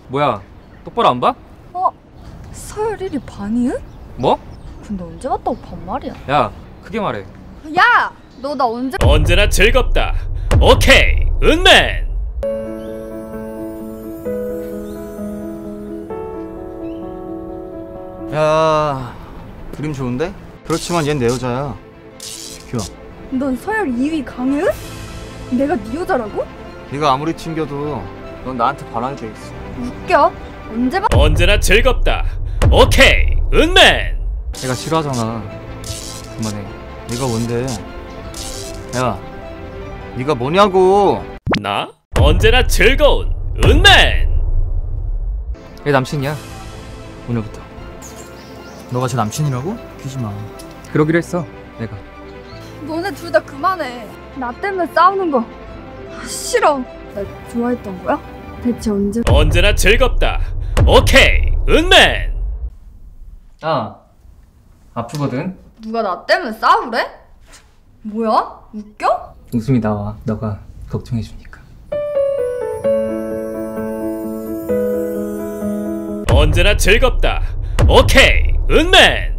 뭐야, 똑바로 안 봐? 서열 1위 반이은? 뭐? 근데 언제 봤다고 반말이야? 야, 크게 말해. 야! 너 나 언제 언제나 즐겁다. 오케이, 은맨. 야, 그림 좋은데? 그렇지만 얜 내 여자야. 비켜. 넌 서열 2위 강혜은? 내가 네 여자라고? 네가 아무리 튕겨도 넌 나한테 반하게 돼 있어. 웃겨. 언제 언제나 즐겁다. 오케이, 은맨. 내가 싫어하잖아. 그만해. 네가 뭔데? 야, 네가 뭐냐고. 나 언제나 즐거운 은맨. 얘 남친이야. 오늘부터. 너가 제 남친이라고? 귀지 마. 그러기로 했어, 내가. 너네 둘 다 그만해. 나 때문에 싸우는 거 싫어. 나 좋아했던 거야? 대체 언제? 언제나 즐겁다. 오케이, 은맨. 아프거든? 누가 나 때문에 싸우래? 뭐야? 웃겨? 웃음이 나와, 너가 걱정해주니까. 언제나 즐겁다. 오케이, 은맨.